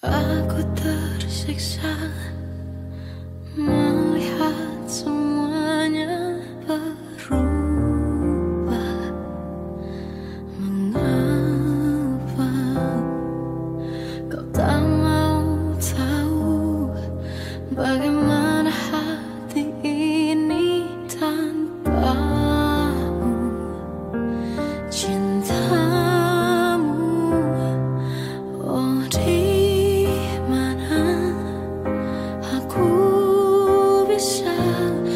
Aku tersiksa melihat semuanya berubah. Mengapa kau tak mau tahu bagaimana hati ini tanpamu? Cintamu, oh di mana aku bisa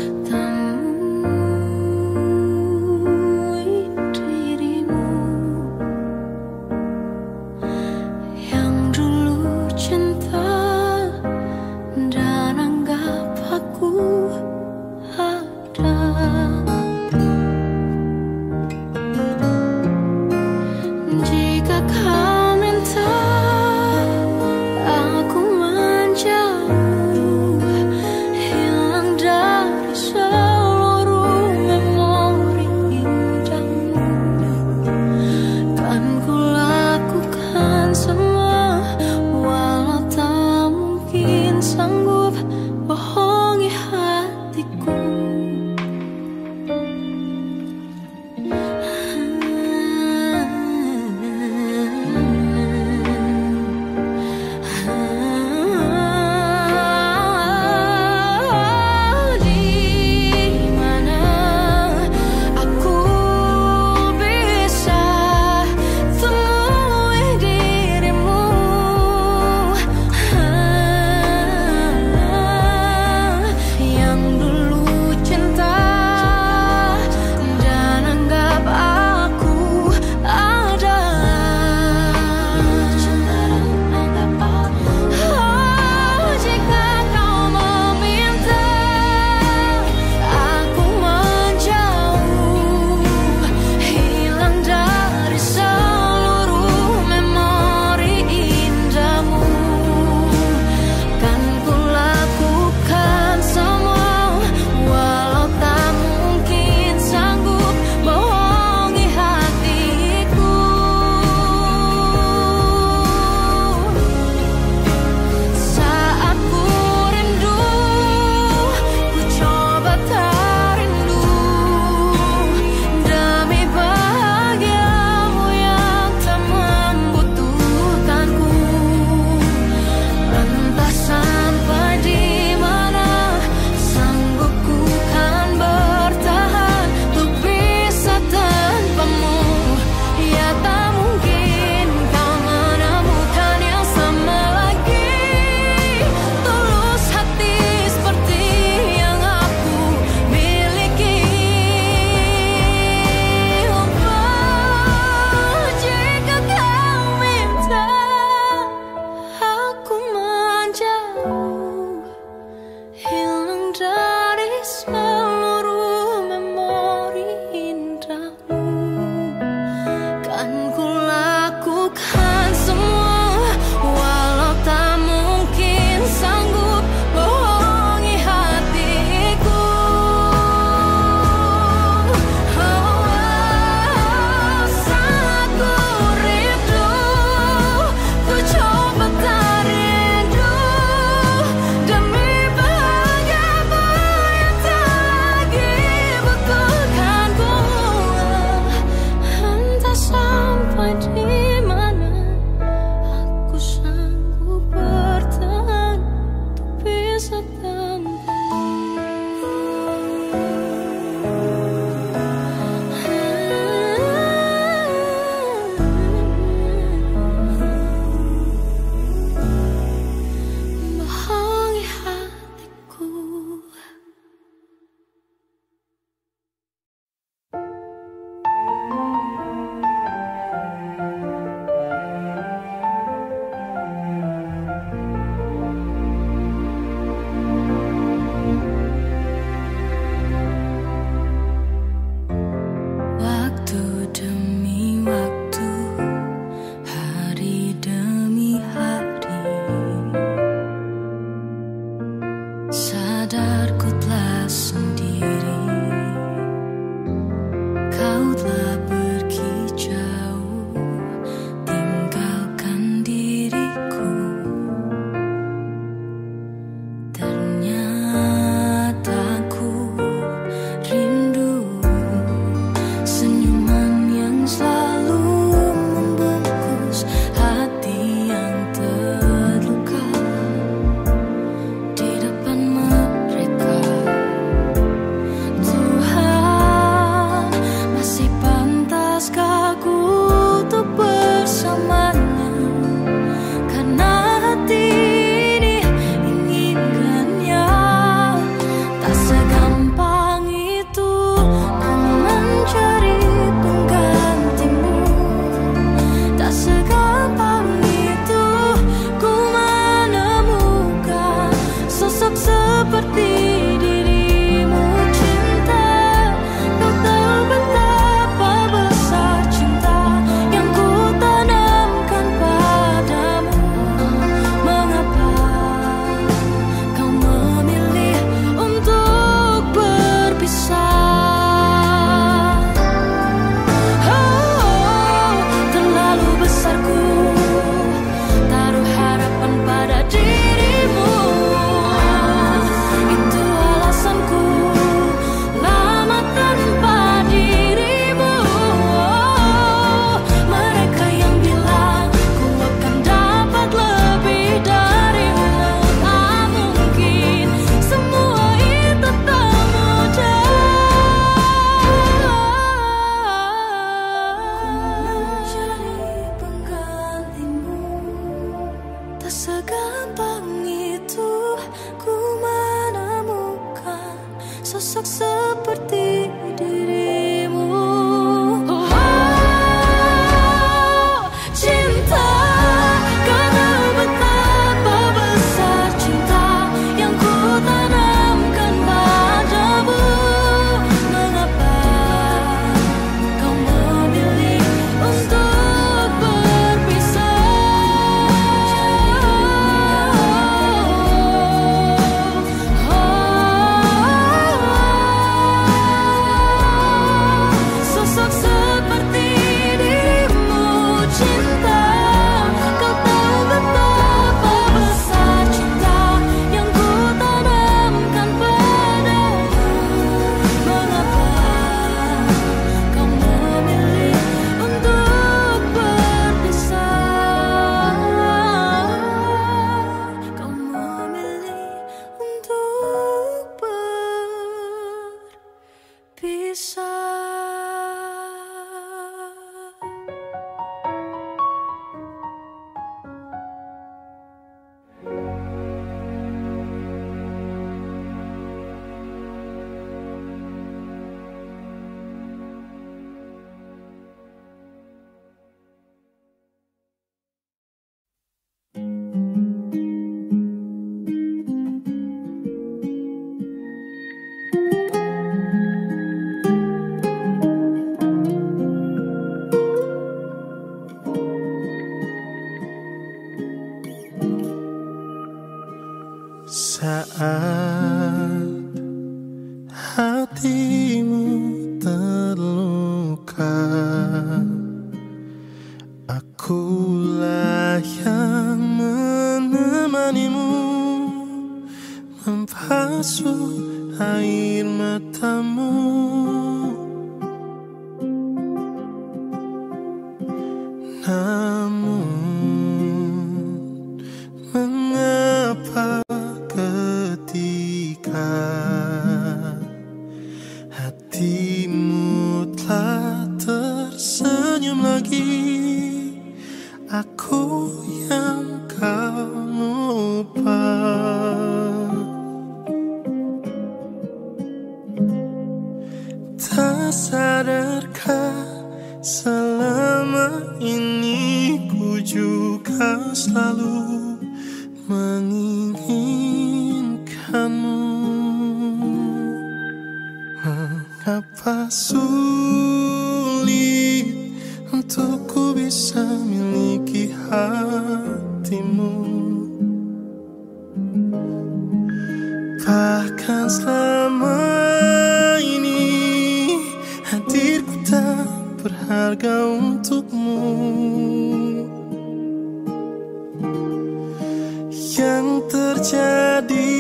Tak segampang itu ku menemukan sosok seperti dirimu. Oh, cinta, karena betapa besar cinta yang ku tanamkan padamu. Mengapa kau memilih untuk berpisah? Sosok seperti dirimu, cinta, kau tahu betapa besar cinta yang ku tanamkan padamu. Mengapa kau memilih untuk berpisah? Kau memilih untuk berpisah. Saat hatimu terluka, akulah yang menemanimu, membasuh air matamu. Namun mengapa ketika hatimu telah tersenyum lagi, aku yang kau lupa. Tak sadarkah selama ini ku juga selalu menginginkanmu. Mengapa sulit untuk ku bisa miliki hatimu? Bahkan selama ini hadirku tak berharga untukmu. Yang terjadi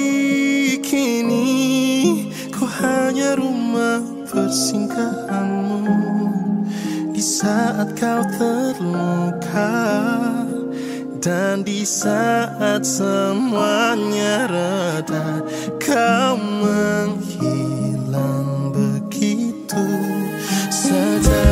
kini, ku hanya rumah persinggahanmu. Di saat kau terluka dan di saat semuanya reda, kau menghilang begitu saja.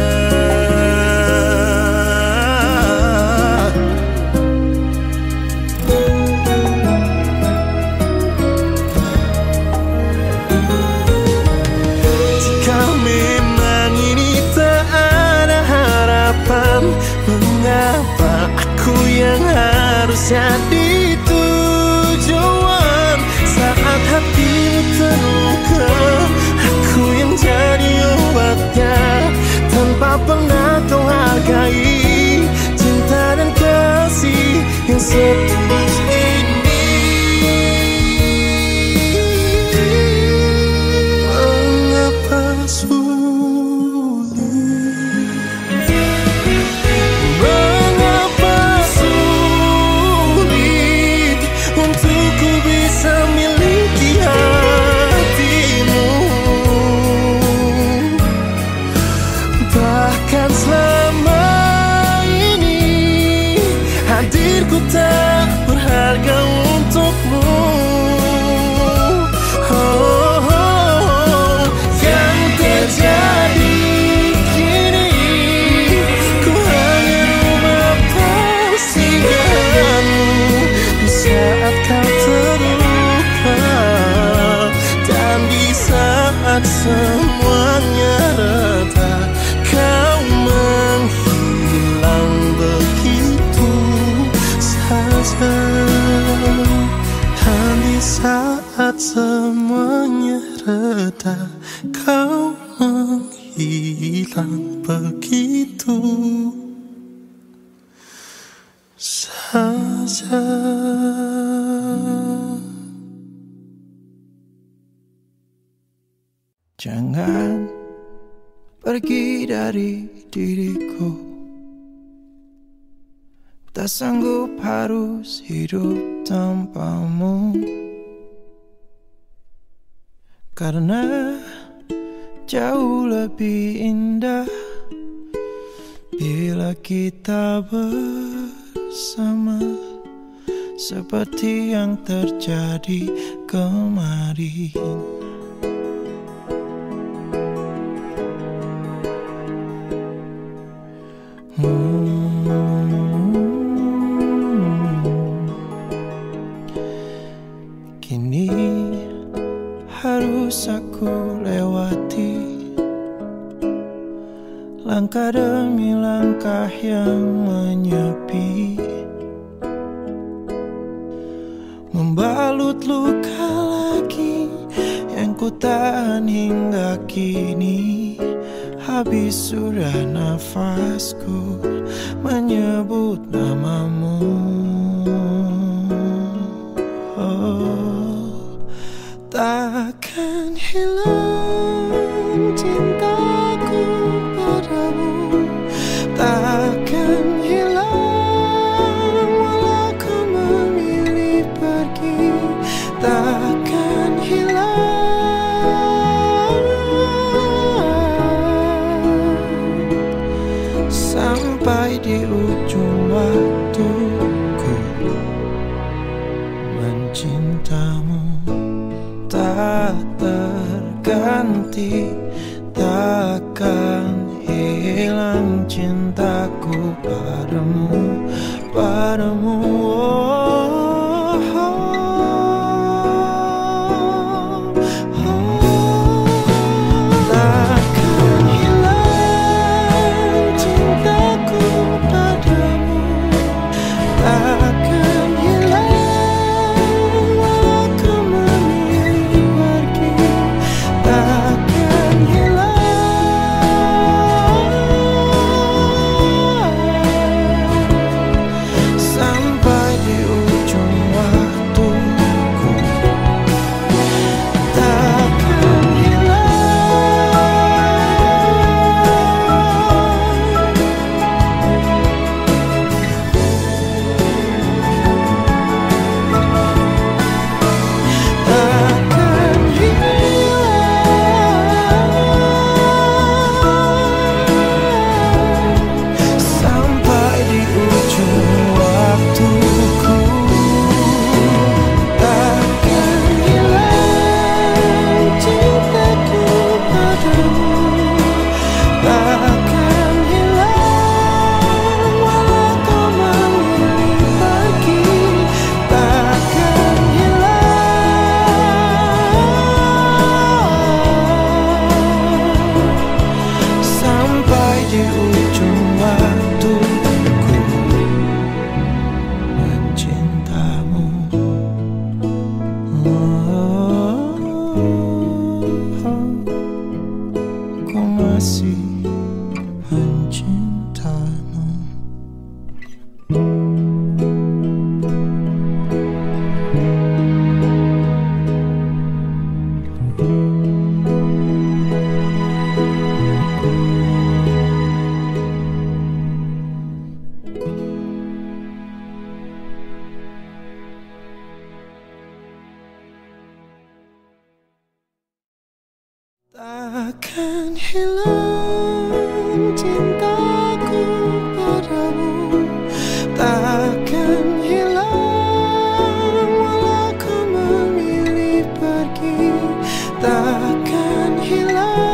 Mengapa aku yang harus jadi tujuan saat hatimu terluka? Aku yang jadi obatnya tanpa pernah kau hargai cinta dan kasih yang setulus ini. Mengapa hadirku tak berharga untukmu? Yang terjadi kini, ku hanya rumah persinggahanmu. di saat semuanya reda, kau menghilang begitu saja. Jangan pergi dari diriku, tak sanggup harus hidup tanpamu. Karena jauh lebih indah bila kita bersama, seperti yang terjadi kemarin. Kini harus aku lewati langkah demi langkah yang menyepi, membalut luka lagi yang ku tahan hingga kini. Habis sudah nafasku menyebut namamu. Oh, takkan hilang cintaku padamu, takkan hilang walau kau memilih pergi, takkan hilang sampai di ujung waktuku. Mencintamu tak terganti, takkan hilang cintaku padamu, padamu. Takkan hilang cintaku padamu, takkan hilang walau kau memilih pergi, takkan hilang.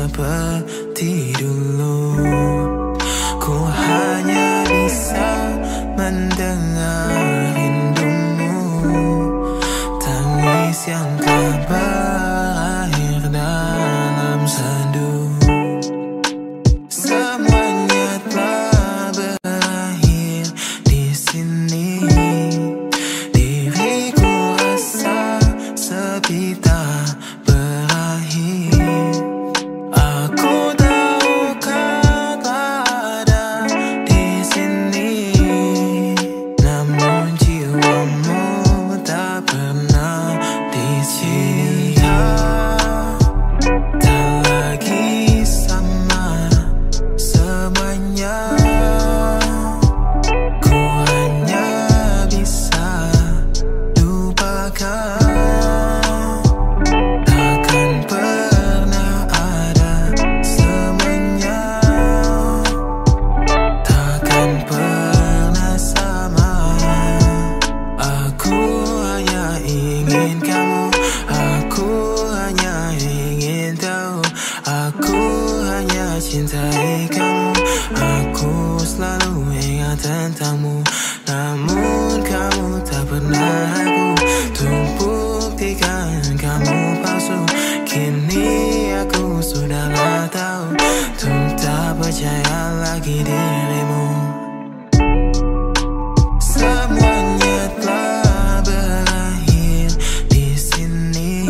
seperti dulu. Ku hanya bisa mendengar rindumu, tangis yang telah berakhir dalam sendu. Semuanya telah berakhir di sini. Diriku rasa sepi tak berakhir. Aku tahu kau tak ada di sini, namun jiwamu tak pernah di sini. Tak lagi sama semuanya. Ku hanya bisa lupakan. Takkan pernah ada semuanya. Takkan pernah sama. Aku hanya ingin kamu. Aku hanya ingin tahu. Aku hanya cintai kamu. Aku selalu ingat tentangmu, namun kamu tak pernah aku. Untuk buktikan kamu palsu, kini aku sudahlah tahu. Untuk tak percaya lagi dirimu. Semuanya telah berakhir di sini.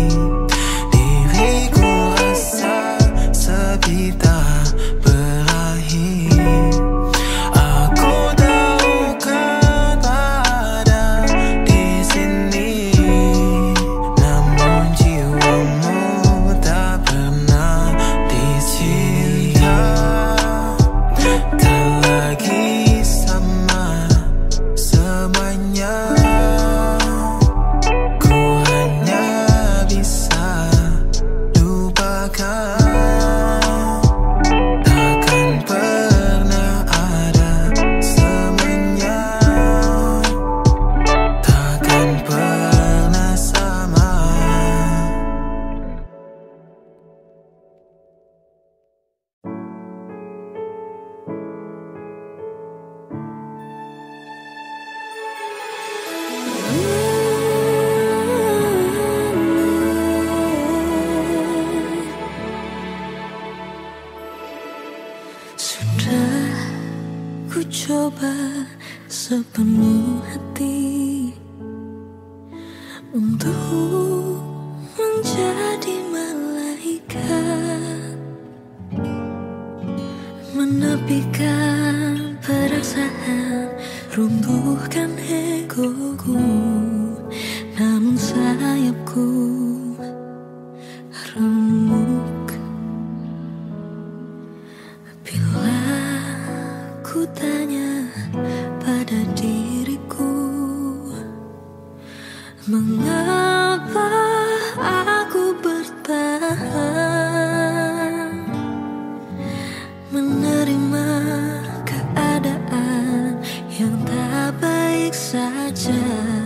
Diriku rasa sepi tak berakhir. Aku tahu kau tak ada di sini, namun jiwamu tak pernah di sini. Tak lagi sama semuanya. Ku hanya bisa lupakan. Takkan pernah ada semuanya. Takkan pernah sama. Sudah ku coba sepenuh hati untuk menjadi malaikat, menepikan perasaan, runtuhkan egoku, namun sayapku remuk. Bila ku tanya pada diriku, mengapa aku bertahan, menerima keadaan yang tak baik saja,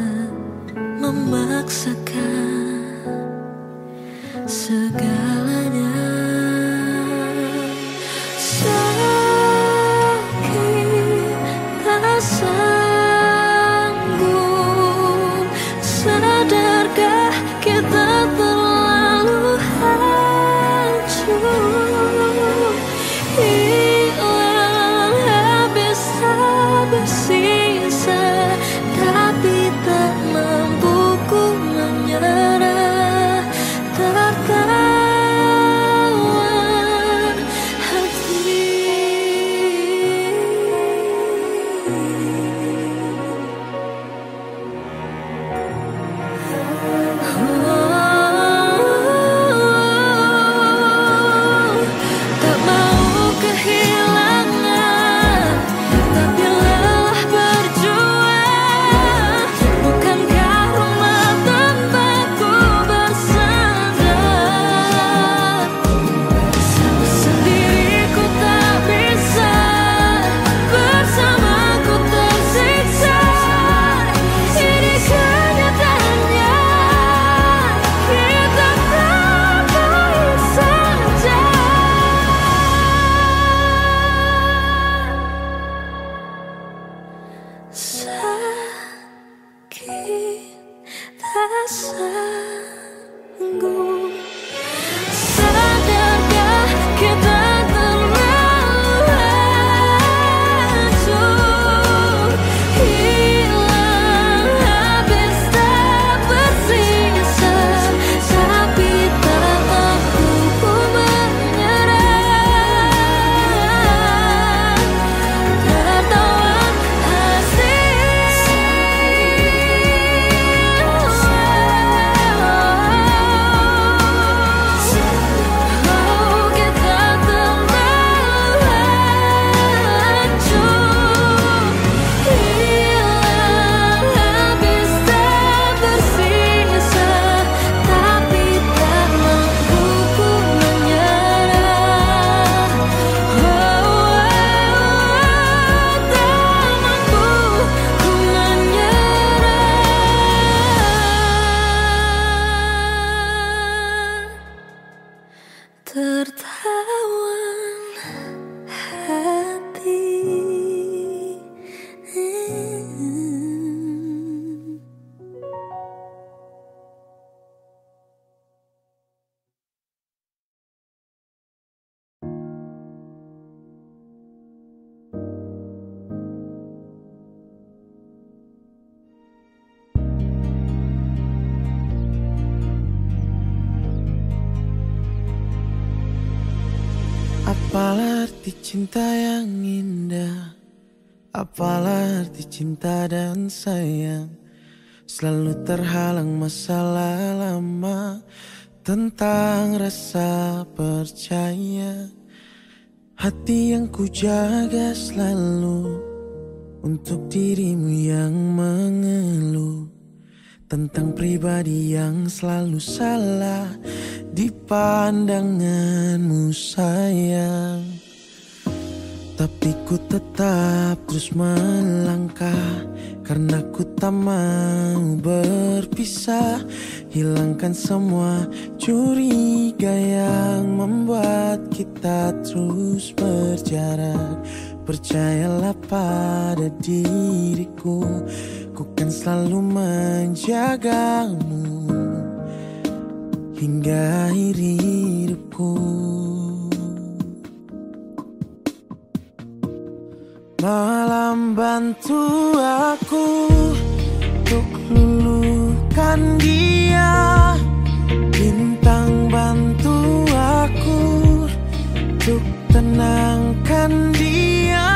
memaksakan segalanya. Sakit tak sanggup sadar Apalah arti cinta yang indah, apalah arti cinta dan sayang. Selalu terhalang masalah lama tentang rasa percaya. Hati yang ku jaga selalu untuk dirimu yang mengeluh tentang pribadi yang selalu salah di pandanganmu sayang. Tapi ku tetap terus melangkah karena ku tak mau berpisah. Hilangkan semua curiga yang membuat kita terus berjarak. Percayalah pada diriku, ku kan selalu menjagamu hingga akhir hidupku. Malam bantu aku untuk luluhkan dia, bintang bantu aku untuk tenangkan dia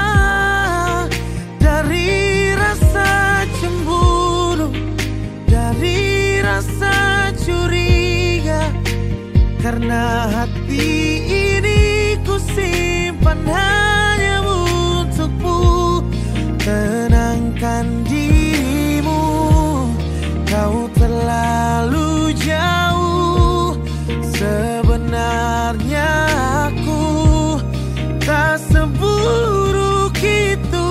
dari rasa cemburu, dari rasa curiga. Karena hati ini ku simpan hanya untukmu. Tenangkan dirimu, kau terlalu jauh. Sebenarnya aku tak seburuk itu.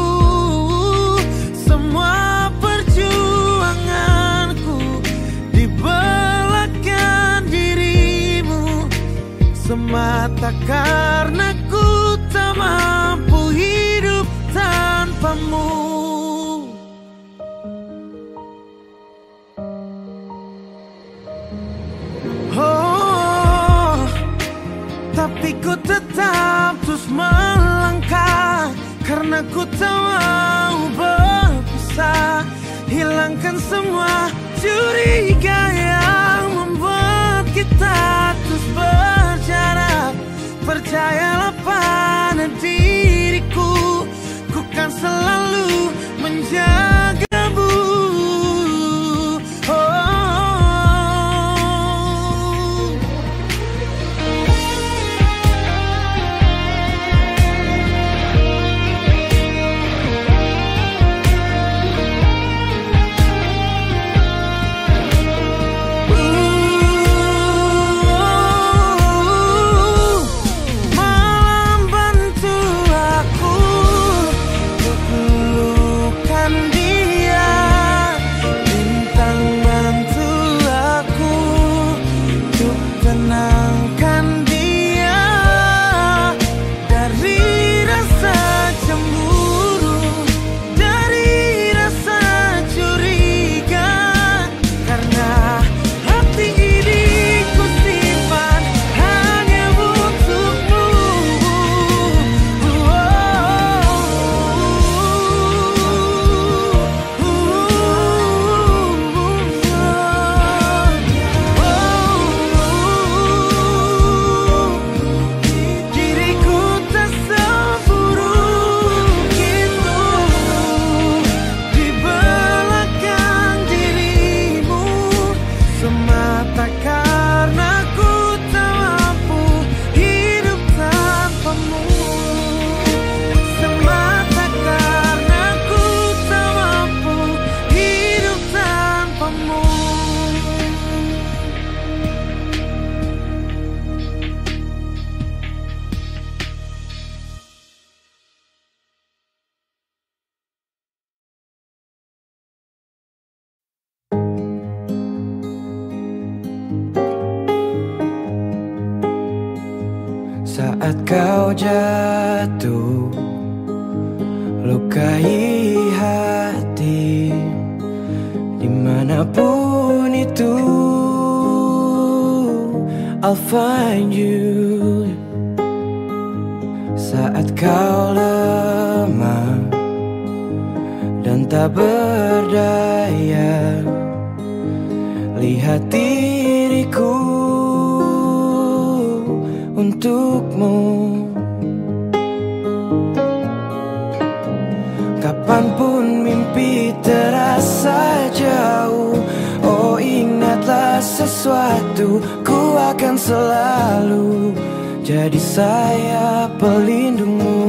Semua perjuanganku di belakang dirimu, semata karena ku tak mampu hidup tanpamu. Oh, tapi ku tetap terus melangkah karena ku tak mau berpisah. Hilangkan semua curiga yang membuat kita terus berjarak. Percayalah pada diriku, ku kan selalu menjagamu. Saat kau jatuh, lukai hati dimanapun itu, I'll find you. Saat kau lemah dan tak berdaya, lihat diriku untukmu. Kapanpun mimpi terasa jauh, oh ingatlah sesuatu, ku akan selalu jadi sayap pelindungmu.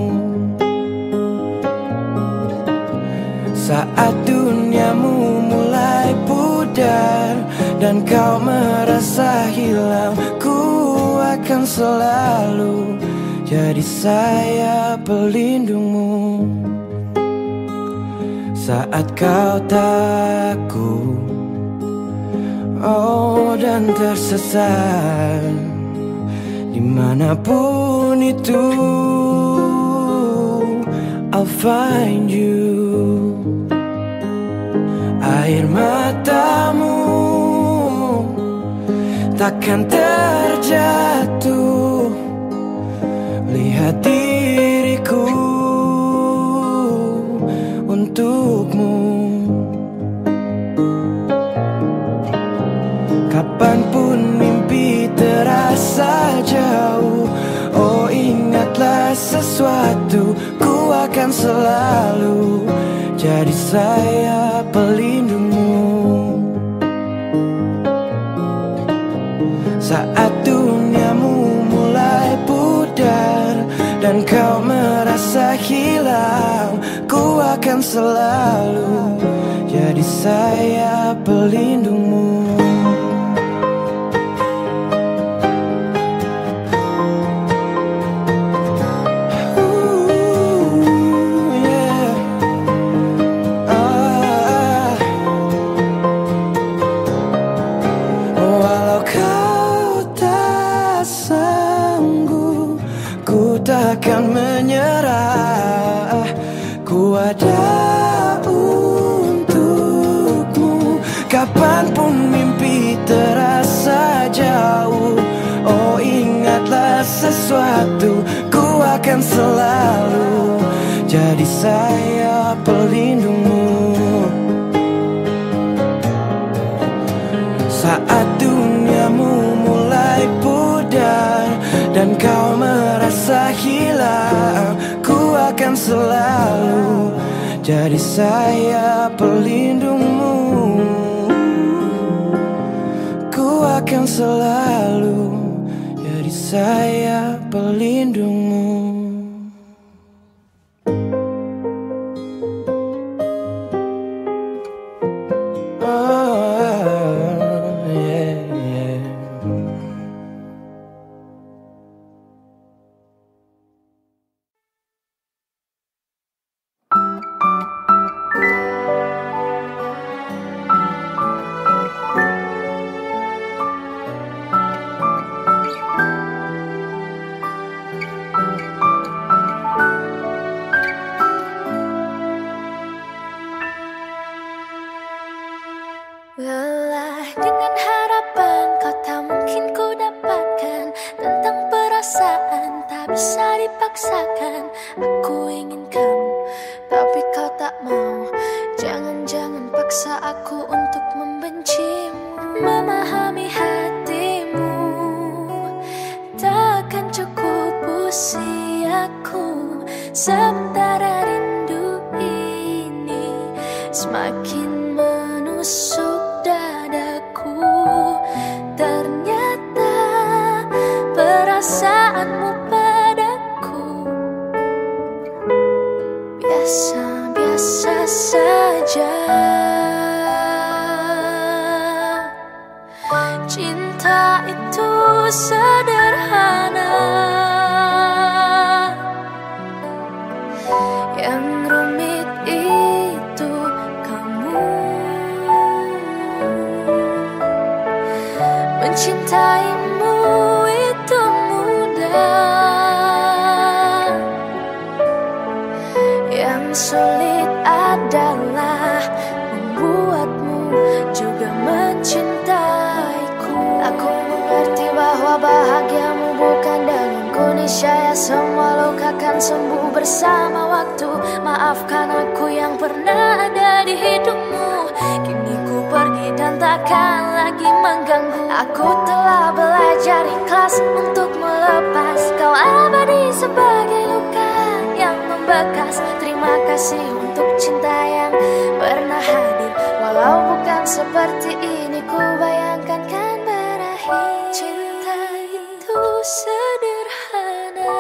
Saat duniamu mulai pudar dan kau merasa hilang, ku akan selalu jadi sayap pelindungmu. Saat kau takut, oh dan tersesat, dimanapun itu, I'll find you. Air matamu takkan terjatuh, lihat diriku untukmu. Kapanpun mimpi terasa jauh, oh ingatlah sesuatu, ku akan selalu jadi sayap pelindungmu. Saat duniamu mulai pudar dan kau merasa hilang, ku akan selalu jadi sayap pelindungmu. Walau kau tak sanggup, ku takkan menyerah, ku ada untukmu. Kapanpun mimpi terasa jauh, oh ingatlah sesuatu, ku akan selalu jadi sayap pelindungmu. Saat duniamu mulai pudar dan kau merasa hilang, ku akan selalu jadi sayap pelindungmu. Ku akan selalu jadi sayap pelindungmu. Lelah dengan harapan kau tak mungkin ku dapatkan, tentang perasaan tak bisa dipaksakan. Aku ingin kamu tapi kau tak mau. Jangan-jangan paksa aku untuk membencimu. Memahami hatimu takkan cukup usiaku. Sementara rindu ini semakin menusuk dadaku. Ternyata perasaanmu padaku biasa-biasa saja. Cinta itu sederhana, yang rumit itu kamu. Mencintaimu itu mudah, yang sulit adalah membuatmu juga mencintaiku. Aku mengerti bahwa bahagiamu bukan denganku. Niscaya semua luka kan sembuh bersama waktu. Maafkan aku yang pernah ada di hidupmu. Kini ku pergi dan takkan lagi mengganggu. Aku telah belajar ikhlas untuk melepas. Kau abadi sebagai luka yang membekas. Terima kasih kasih untuk cinta yang pernah hadir. Walau bukan seperti ini, ku bayangkan kan berakhir. Cinta itu sederhana,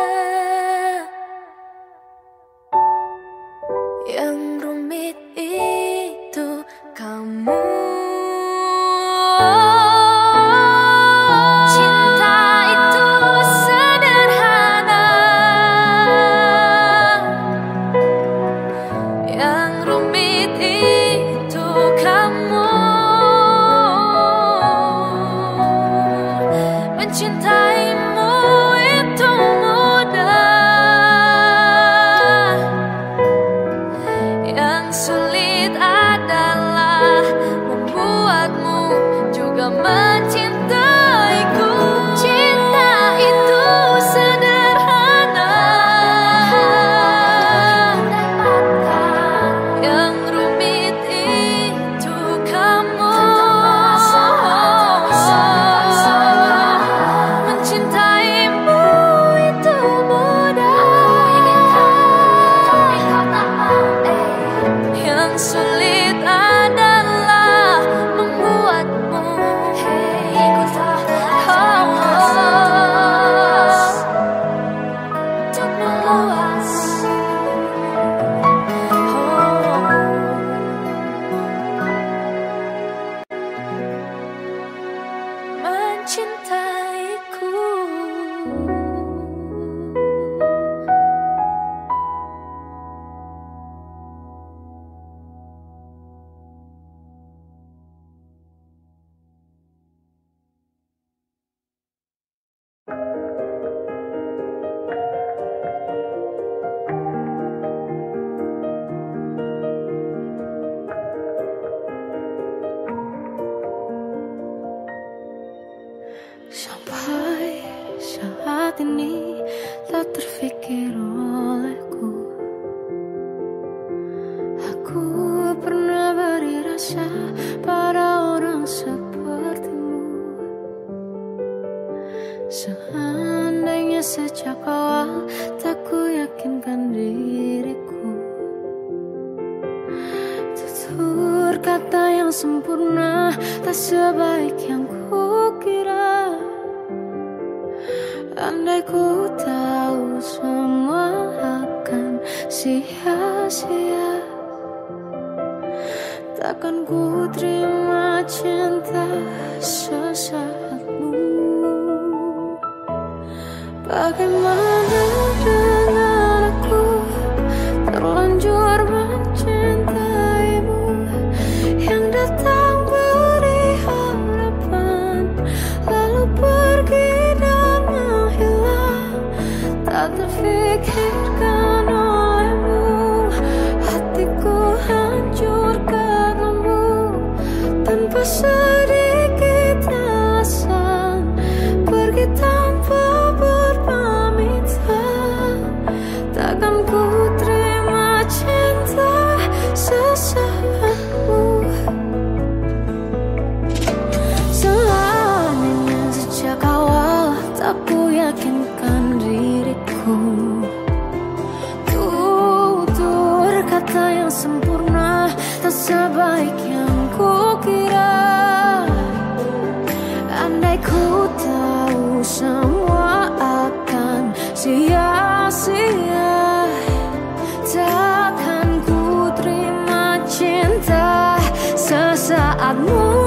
yang rumit itu kamu. Cinta itu sederhana, yang rumit itu kamu. Mencintaimu itu mudah, yang sulit adalah membuatmu juga mencintaiku. Cinta itu sederhana, yang rumit itu kamu. Mencintaimu itu mudah, yang sulit adalah membuatmu untuk meluas. Mencintaiku. Sampai saat ini tak terfikir olehku, aku pernah beri rasa pada orang sepertimu. Seandainya sejak awal tak ku yakinkan diriku, tutur kata yang sempurna tak sebaik yang ku kira. Andai ku tahu semua akan sia-sia, takkan ku terima cinta sesaatmu. Bagaimana dengan aku, terlanjur mencintaimu, yang datang beri harapan lalu pergi dan menghilang. Tak terfikirkan olehmu, hatiku hancur karenamu. Tanpa sedikit alasan, pergi tanpa berpamitan. Takkan ku terima cinta sesaatmu. Seandainya sejak awal tak ku yakinkan diriku, tutur kata yang sempurna tak sebaik yang ku kira. Andai ku tahu semua akan sia-sia, takkan ku terima cinta sesaatmu.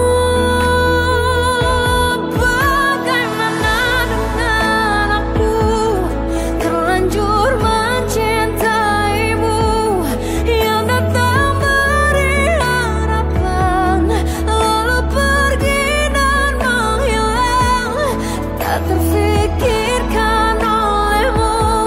Bagaimana dengan aku, terlanjur mencintaimu, yang datang beri harapan lalu pergi dan menghilang. Tak terfikirkan olehmu,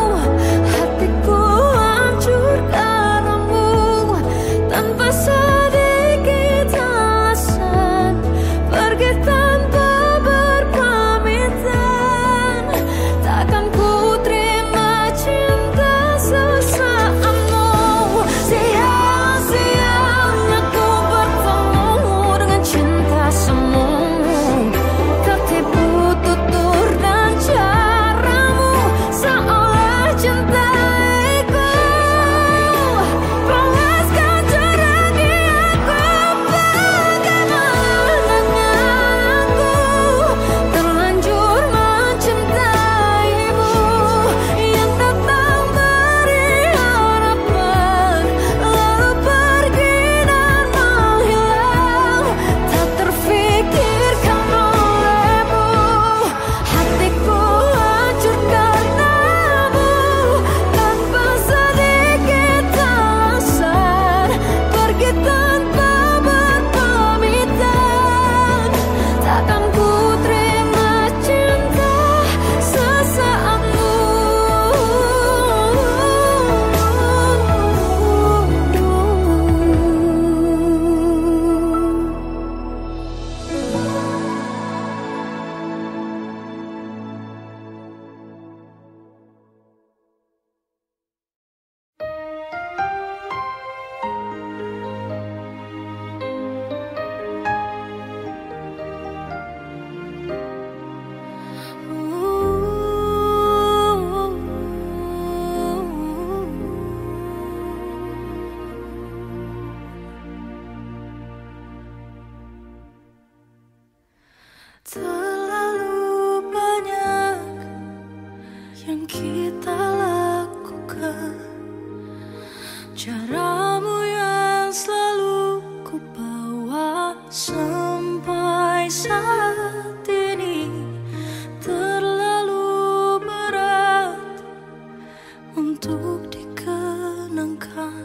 untuk dikenangkan,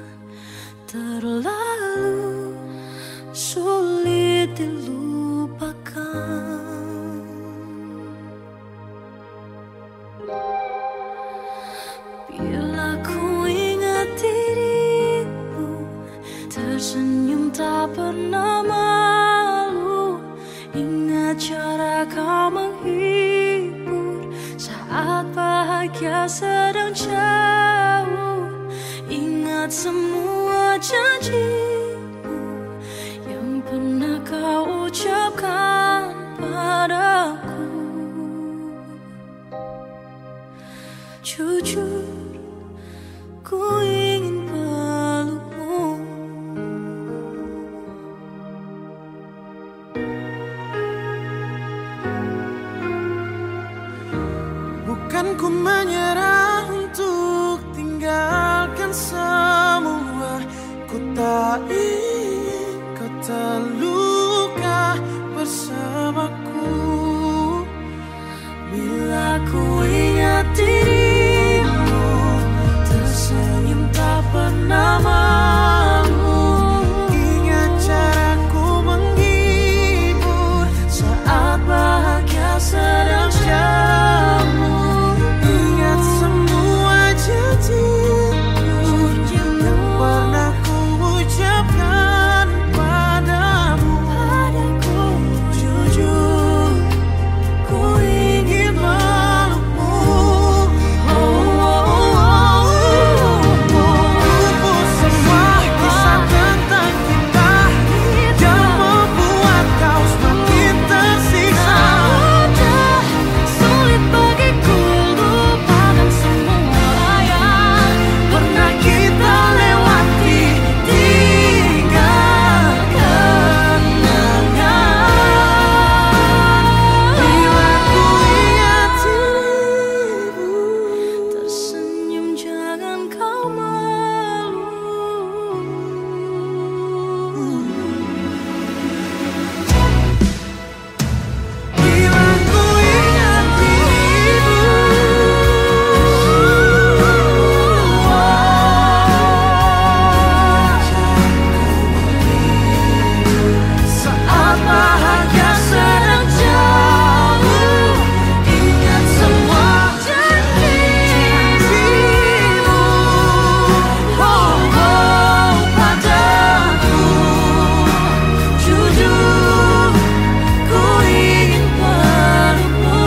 terlalu sulit dilupakan. Bila ku ingat dirimu tersenyum tak pernah malu, ingat cara kau menghibur saat bahagia sedang jauh, ingat semua janjimu yang pernah kau ucapkan padaku. Jujur, ku ingin pelukmu. Bukan ku menyerah untuk tinggalkan semua, ku tak ingin kau terluka bersamaku. Bila ku ingat dirimu tersenyum tak pernah malu, Ingat caraku menghibur saat bahagia sedang jauh, Ingat semua janjimu yang pernah ku ucapkan padamu. Jujur, ku ingin melukmu. Hapus semua kisah tentang kita yang membuat kau semakin tersiksa. Sudah sulit bagiku lupakan semua yang pernah kita lewati, tinggal kenangan. Bila ku ingat dirimu Tersenyum jangan kau malu. Bila ku ingat Saat bahagia sedang jauh, ingat semua janjimu padaku. Jujur, ku ingin pelukmu.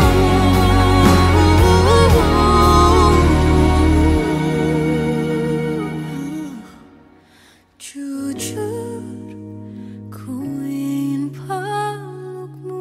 Jujur, ku ingin pelukmu.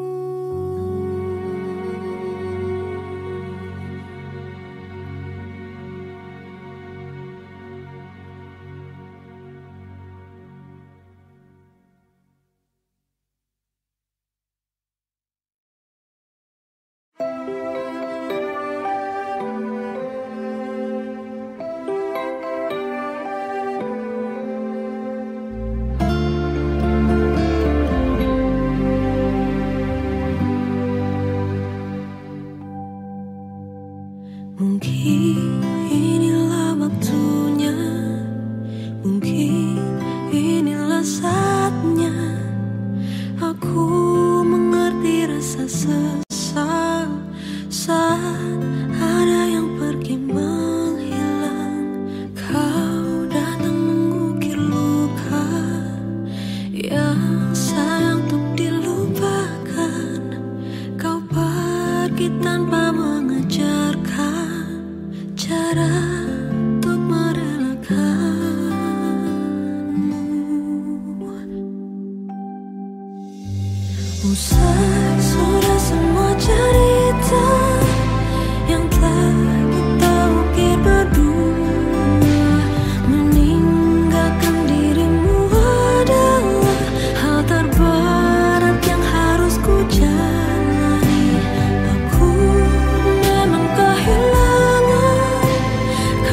Mungkin inilah waktunya, mungkin inilah saatnya aku mengerti rasa sesal saat ada yang pergi menghilang. Kau datang mengukir luka yang sayang untuk dilupakan. Kau pergi tanpa mengajarkan cara untuk merelakanmu. Usai sudah semua cerita yang telah kita ukir berdua, meninggalkan dirimu adalah hal terberat yang harus ku jalani. Aku memang kehilangan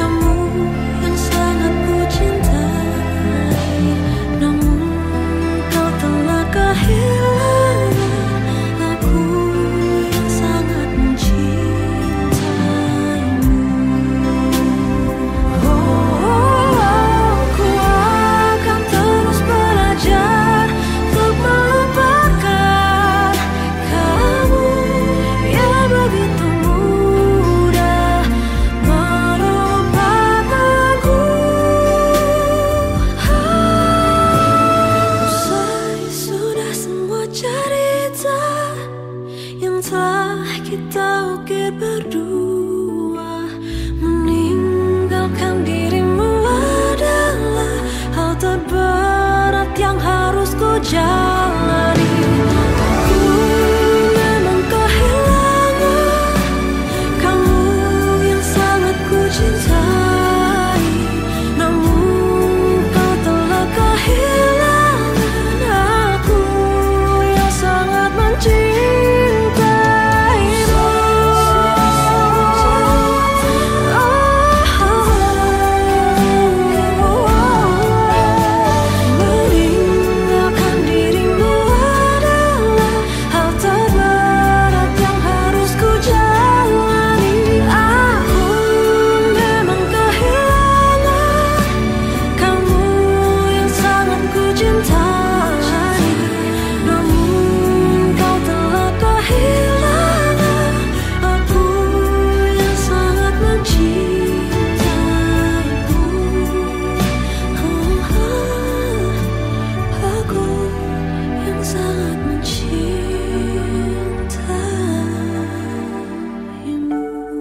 jalani. Aku memang kehilangan kamu yang sangat ku cintai, namun kau telah kehilangan aku yang sangat mencintaimu. Meninggalkan dirimu adalah hal terberat yang harus ku jalani. Aku memang kehilangan kamu yang sangat ku cintai, namun kau telah kehilangan aku yang sangat mencintaimu. Aku yang sangat mencintaimu.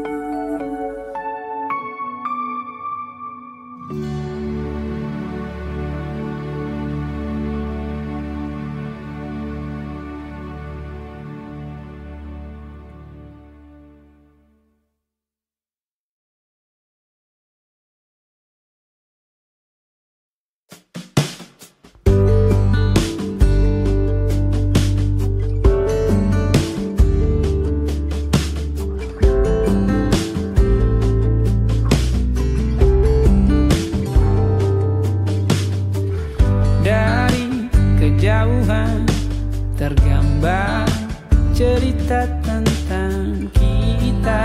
Dari kejauhan tergambar cerita tentang kita,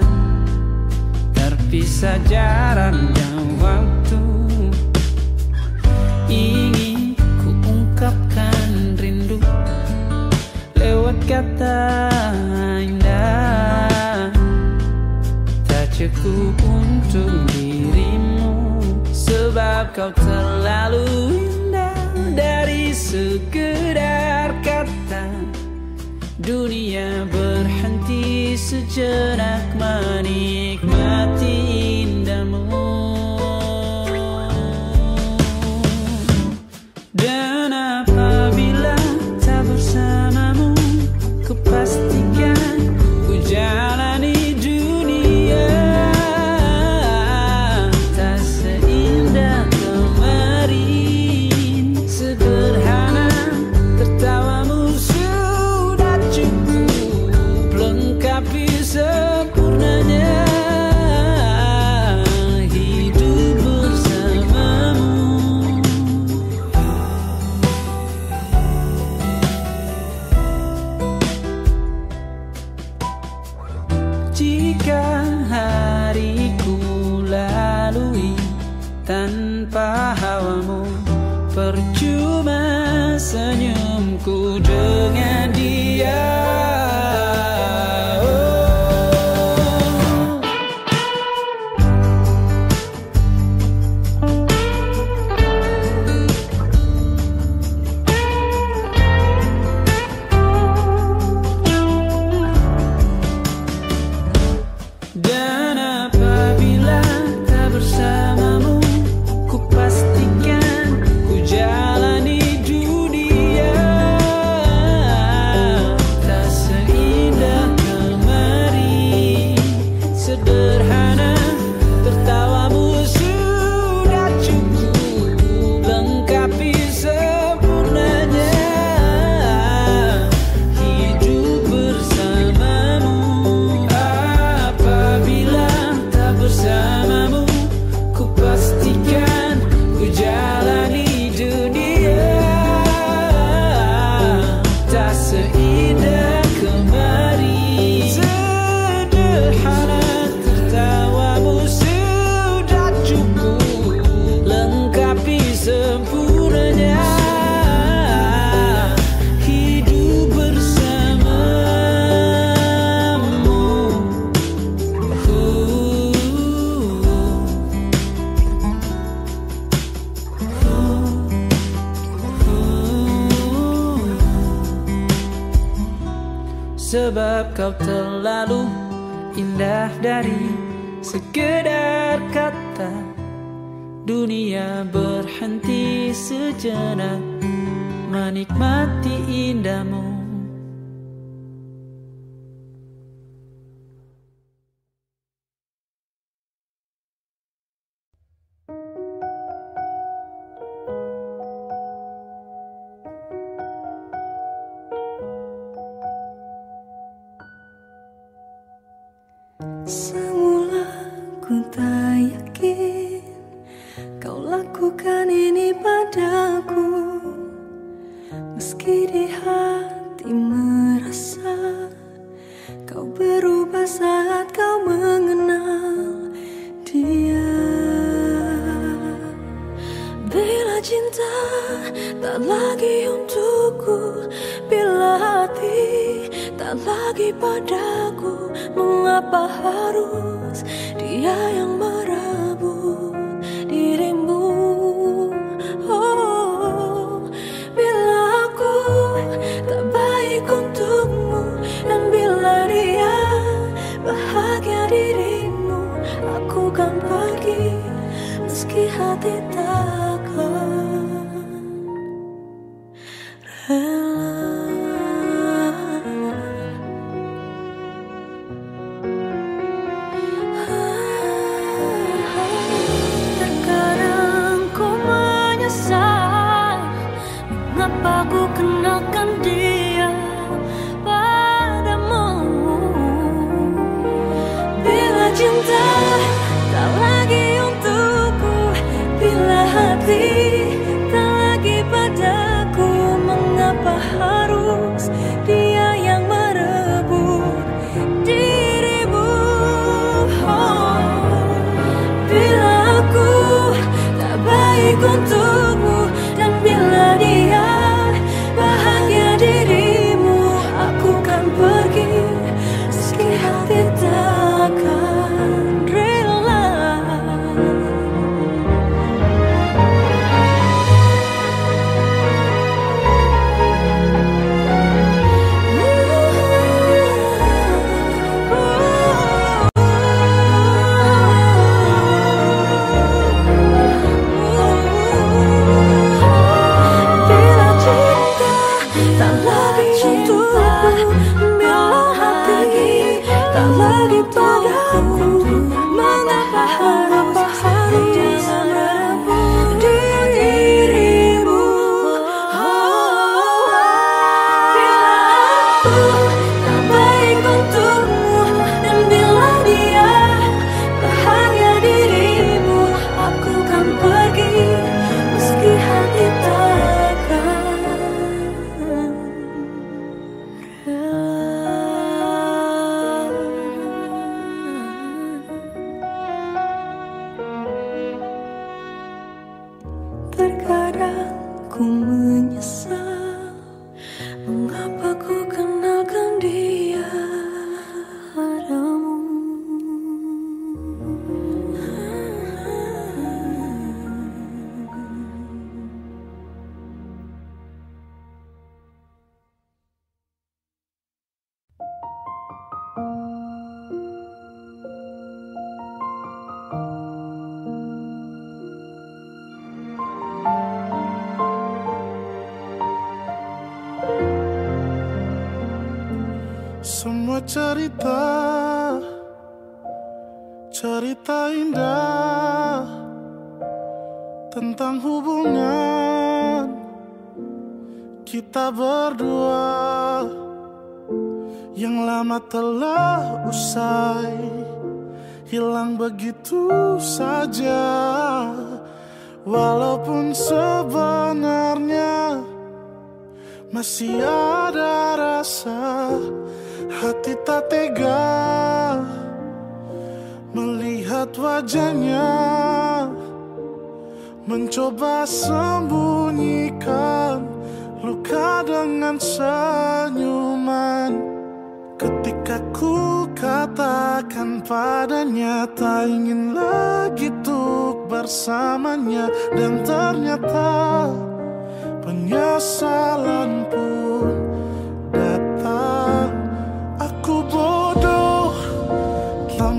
terpisah jarak dan waktu. Ingin ku ungkapkan rindu lewat kata indah, tak cukup untuk dirimu, sebab kau terlalu indah. Dari sekedar kata, dunia berhenti sejenak menikmati indahmu. Dan apabila tak bersamamu, ku pastikan ku jalani dunia tak seindah kemarin. Sederhana, tertawamu sudah cukup lengkapi sempurnanya hidup bersamamu. Jika hariku lalui tanpa hawamu, percuma senyumku dengan dia. Dan apabila tak bersamamu, ku pastikan ku jalani dunia tak seindah kemarin. Sederhana, tertawamu sudah cukup lengkapi sempurnanya hidup bersamamu. Apabila tak bersamamu, ku pastikan ku jalani dunia tak seindah kemarin. Sederhana, tertawamu sudah cukup lengkapi sempurnanya hidup bersamamu. Sebab kau terlalu indah dari sekedar kata, dunia berhenti sejenak menikmati indahmu. Semula ku tak yakin kau lakukan ini padaku, meski di hati merasa kau berubah saat kau mengenal dia. Bila cinta tak lagi untukku, bila hati tak lagi padaku, mengapa harus dia yang merebut dirimu? Oh, bila aku tak baik untukmu, dan bila dia bahagia dirimu, aku kan pergi meski hati takkan aku kenalkan dia padamu. Bila cinta tak lagi untukku, bila hati tak lagi padaku, mengapa harus dia yang merebut dirimu? Oh, bila aku tak baik untukmu, dan bila dia bahagia dirimu, aku kan pergi meski hati takkan rela. Terkadang ku menyesal mengapa ku kenalkan dia padamu. Semua cerita indah tentang hubungan kita berdua yang lama telah usai, hilang begitu saja. Walaupun sebenarnya masih ada rasa, hati tak tega melihat wajahnya, mencoba sembunyikan luka dengan senyuman. Ketika ku katakan padanya tak ingin lagi untuk bersamanya, dan ternyata penyesalan pun datang. Aku bodoh telah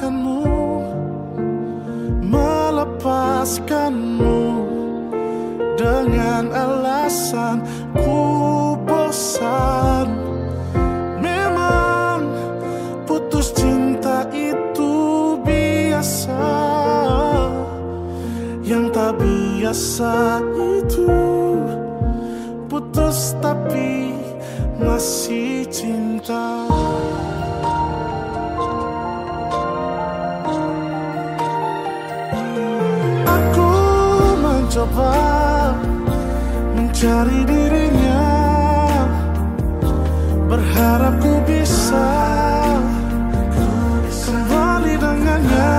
meninggalkanmu, melepaskanmu dengan alasan ku bosan. Memang putus cinta itu biasa, yang tak biasa itu putus tapi masih cinta. Aku mencoba mencari dirinya, berharap ku bisa kembali dengannya.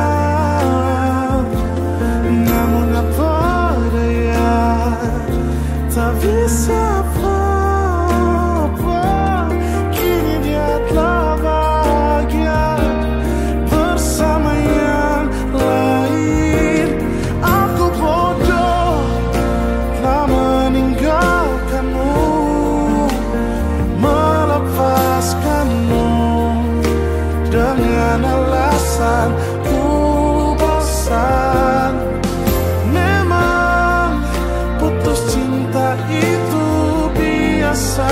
Namun apa daya, tak bisa apa-apa. Kini dia telah bahagia bersama yang lain. Aku bodoh telah meninggalkanmu, melepaskanmu dengan alasan ku bosan. Memang putus cinta itu biasa,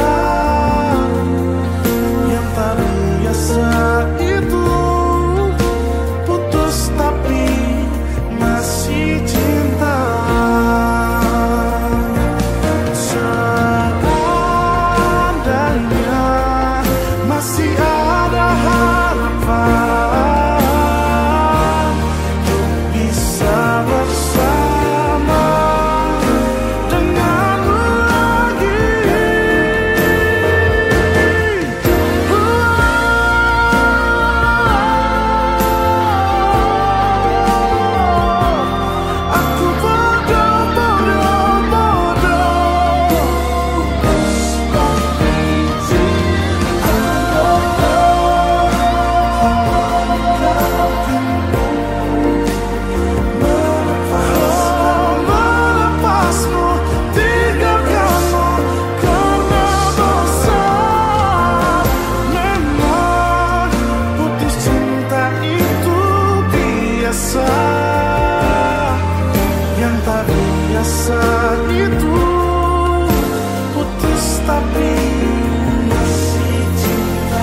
yang tak biasa itu putus tapi masih cinta. Seandainya masih ada harapan untuk bisa bersama denganmu lagi. Aku melepasmu, tinggalkanmu karena bosan. Memang putus cinta itu biasa, yang tak biasa itu putus tapi masih cinta.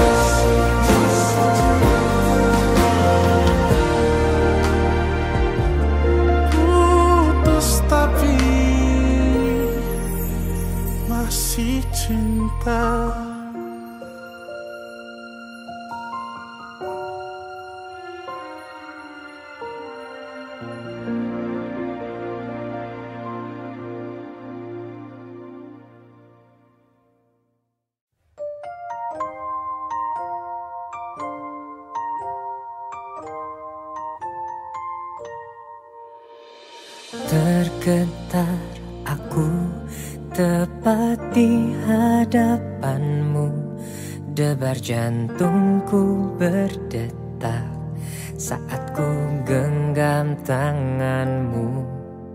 Putus tapi masih cinta. Tergetar aku tepat di hadapanmu, debar jantungku berdetak saat ku genggam tanganmu.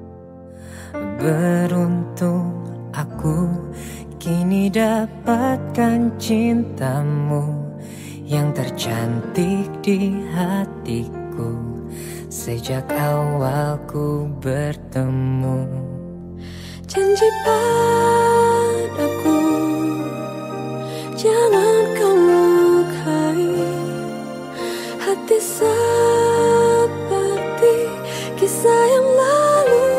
Beruntung aku kini dapatkan cintamu yang tercantik di hatiku sejak awal ku bertemu. Janji padaku, jangan kau lukai hati seperti kisah yang lalu.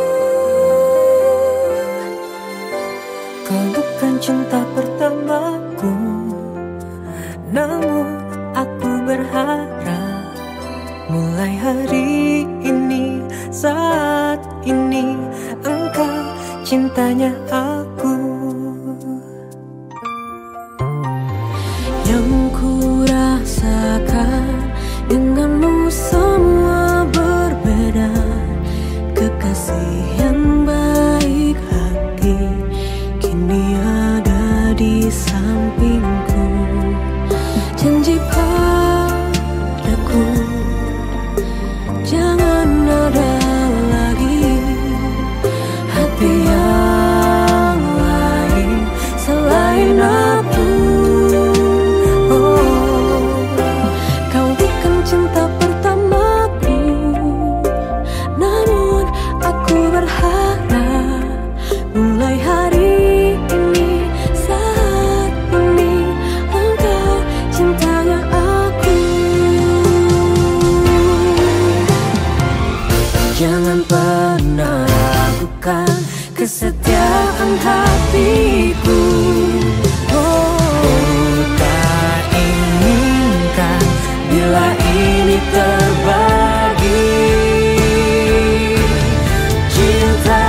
Kau bukan cinta pertamaku, namun aku berharap mulai hari ini, saat ini engkau cintanya aku. Yang ku rasakan denganmu semua berbeda. Kekasih yang baik hati kini ada di sampingku. Janji padaku, jangan ada lagi hati yang Jangan pernah ragukan kesetiaan hatiku. Oh, tak inginkan bila ini terbagi cinta.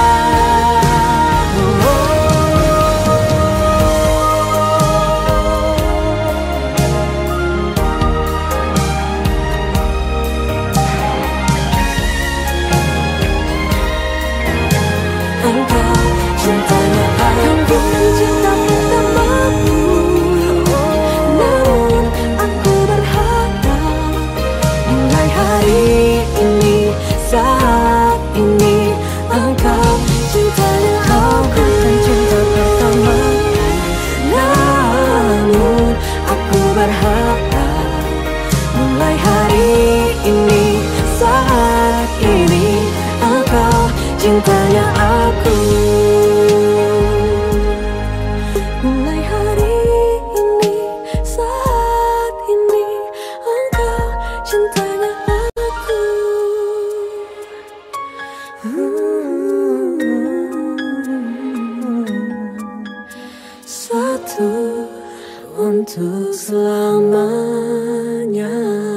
Cintanya aku. Mulai hari ini, saat ini, engkau cintanya aku. Satu untuk selamanya.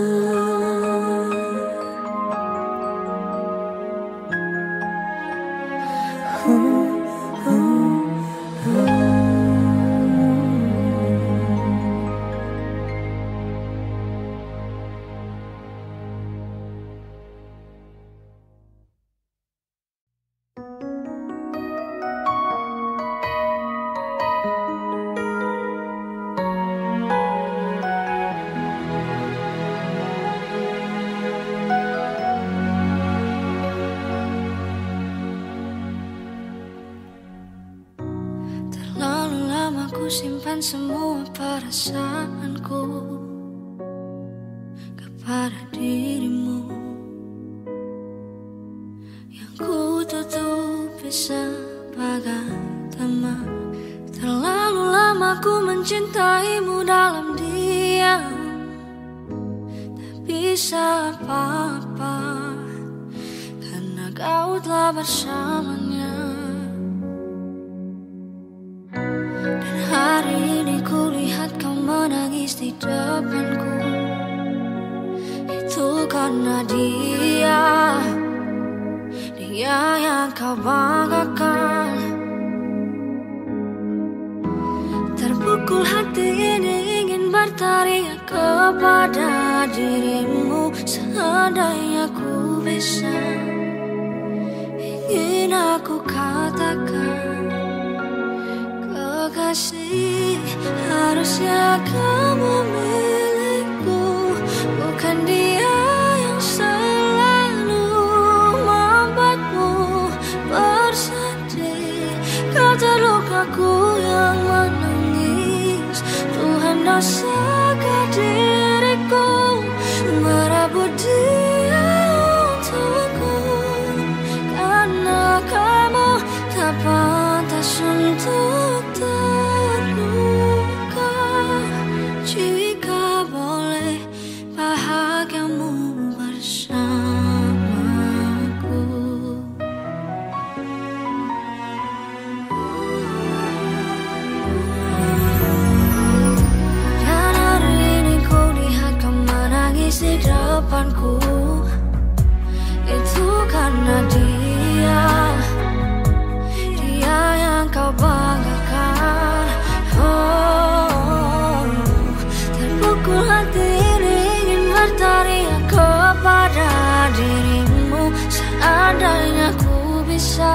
Simpan semua perasaanku kepada dirimu, yang ku tutupi sebagai teman. Terlalu lama ku mencintaimu dalam diam, tak bisa apa-apa karena kau telah bersamanya. Hari ini ku lihat kau menangis di depanku. Itu karena dia yang kau banggakan. Terpukul hati ini ingin berteriak kepada dirimu. Seandainya ku bisa, ingin aku katakan, kasih, harusnya kamu milikku, bukan dia yang selalu membuatmu bersedih. Kau terlukaku yang menangis, Tuhan dosakan diriku merebut dia untukku, karena kamu tak pantas untuk terluka. Jika boleh bahagiamu bersamaku. Dan hari ini ku lihat kau menangis di depanku. Itu karena dia yang kau banggakan. Oh, terpukul hati ini ingin berteriak kepada dirimu. Seandainya ku bisa,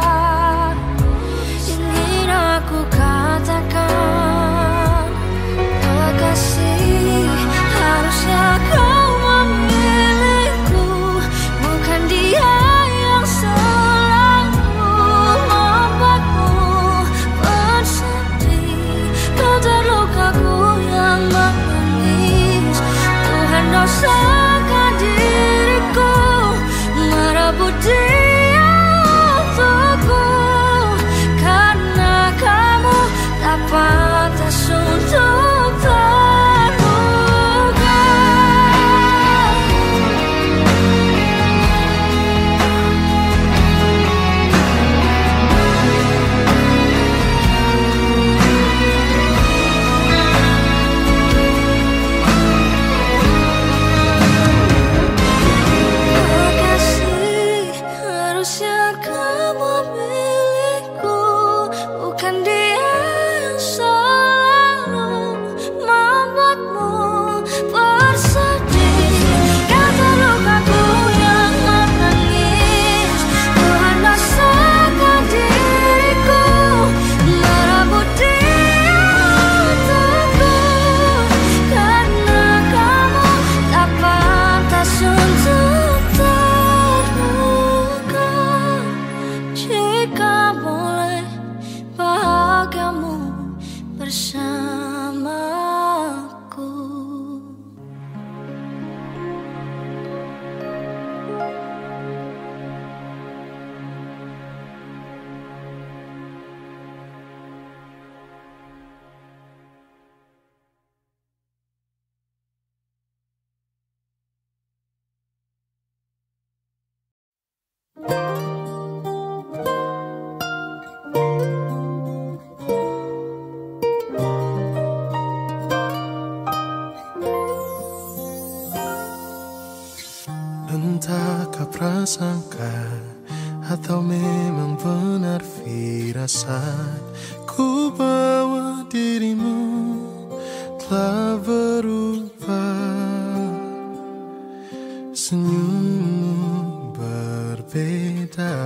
ingin aku katakan, kekasih, harusnya kau memilihku, bukan dia yang selalu membuatmu bersedih. Kau terlukaku yang menangis, Tuhan dosakan diriku merebut dia untukku, Entahkah prasangka atau memang benar firasat, ku bawa dirimu telah berubah. Senyummu berbeda,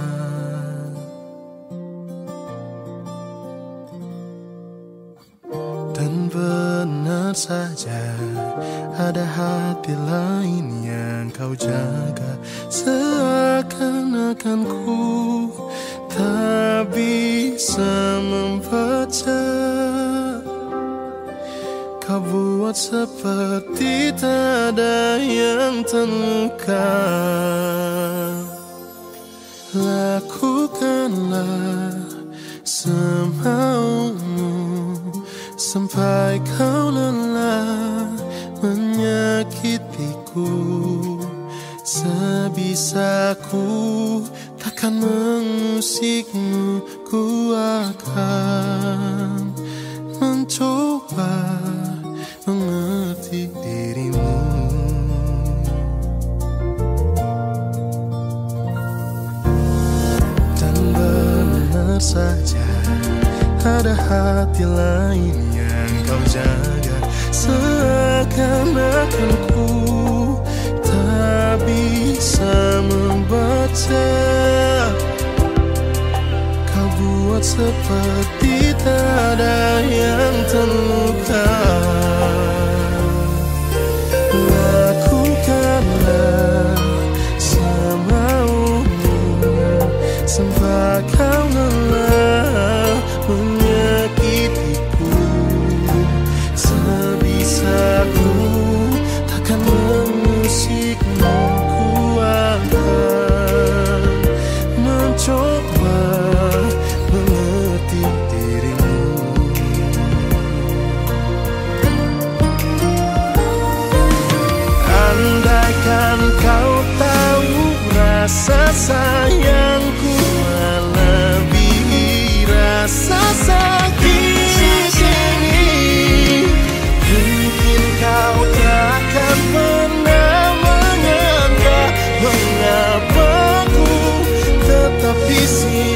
dan benar saja ada hati lain yang kau jaga. Seakan-akan ku tak bisa membaca, kau buat seperti tak ada yang terluka. Lakukanlah semaumu sampai kau lelah menyakitiku. Sebisaku takkan mengusikmu, ku akan mencoba mengerti dirimu. Dan benar saja ada hati lain yang kau jaga. Seakan-akan ku tak bisa membaca, kau buat seperti tak ada yang terluka. Lakukanlah semaumu sampai kau lelah menyakitiku. Sebisaku takkan mengusikmu, ku akan mencoba mengerti dirimu. Andaikan kau tahu rasa sayangku melebihi rasa sakit ini, mungkin kau takkan pernah menyangka mengapa ku tetap di sini.